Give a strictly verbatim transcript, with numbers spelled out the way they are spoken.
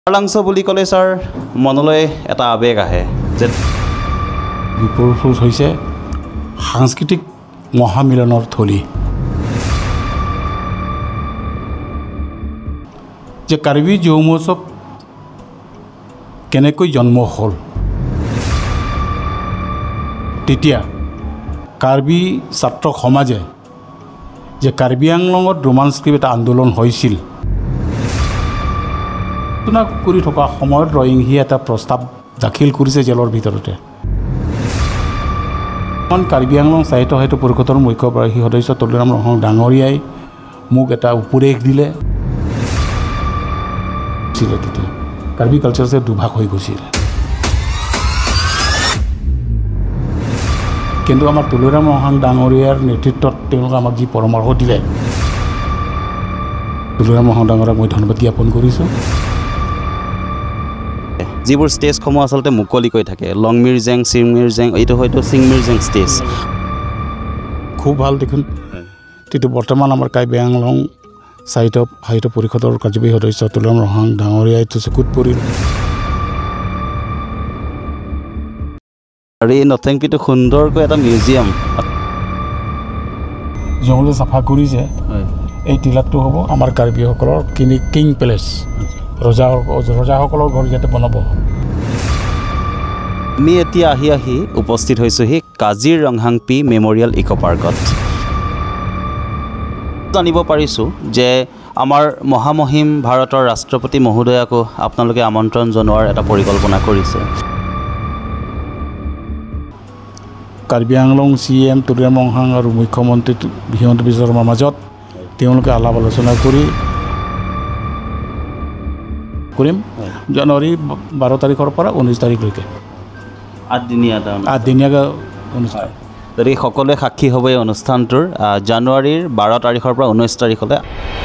পাৰলাংচ বুলি ক'লে ছাৰ মনলৈ এটা আৱেগ আহে যে বিপুল হৈছে সাংস্কৃতিক মহামিলনৰ থলী যে কাৰ্বি যৌম মহোৎসৱ কেনেকৈ জন্ম হ'ল তেতিয়া কাৰ্বি ছাত্ৰ সমাজে যে কাৰ্বি আংলঙত ৰোমান্স স্ক্ৰিপ্ট এটা আন্দোলন হৈছিল আলোচনা কৰি থকা সময়ত ৰয়িংহী এটা প্ৰস্তাৱ দাখিল কৰিছে জেলৰ ভিতৰতে কাৰ্বি আংলং সাহিত্য সাহিত্য পৰিষদৰ মুখ্য বাৰ্ষিক সদস্য তুলৰাম ৰহং ডাঙৰীয়াই মোক এটা উপদেশ দিলে তেতিয়া কাৰ্বি কালচাৰ যে দুভাগ হৈ গৈছিল কিন্তু আমাৰ তুলৰাম ৰহং ডাঙৰীয়াৰ নেতৃত্বত তেওঁলোকে আমাক যি পৰামৰ্শ দিলে তুলৰাম ৰহং ডাঙৰীয়াক মই ধন্যবাদ জ্ঞাপন কৰিছোঁ যিবোৰ ষ্টেজসমূহ আচলতে মুকলিকৈ থাকে লংমিৰজেং চিংমিৰজেং এইটো হয়তো চিংমিৰজেং ষ্টেজ খুব ভাল দেখোন কিন্তু বৰ্তমান আমাৰ কাৰ্বি আংলং সাহিত্য সাহিত্য পৰিষদৰ কাৰ্যবাহী সদস্য তুলৰাম ৰহং ডাঙৰীয়াই চকুত পৰিল আৰু এই নথেংপিটো সুন্দৰকৈ এটা মিউজিয়াম জংঘলে চাফা কৰিছে এই টিলাটো হ'ব আমাৰ কাৰ্বিসকলৰ কিনি কিং পেলেচ ৰজা ৰজাসকলৰ ঘৰ ইয়াতে বনাব আমি এতিয়া আহি আহি উপস্থিত হৈছোহি কাজিৰঙাংপি মেমৰিয়েল ইক' পাৰ্কত জানিব পাৰিছোঁ যে আমাৰ মহামহিম ভাৰতৰ ৰাষ্ট্ৰপতি মহোদয়াকো আপোনালোকে আমন্ত্ৰণ জনোৱাৰ এটা পৰিকল্পনা কৰিছে কাৰ্বি আংলং চি এম তুলৰাম ৰহং আৰু মুখ্যমন্ত্ৰী হিমন্ত বিশ্ব শৰ্মাৰ মাজত তেওঁলোকে আলাপ আলোচনা কৰি কৰিম জানুৱাৰী বাৰ তাৰিখৰ পৰা ঊনৈছ তাৰিখলৈকে আঠদিনীয়া আঠদিনীয়াকৈ অনুষ্ঠান গতিকে সকলোৱে সাক্ষী হ'ব এই অনুষ্ঠানটোৰ জানুৱাৰীৰ বাৰ তাৰিখৰ পৰা ঊনৈছ তাৰিখলৈ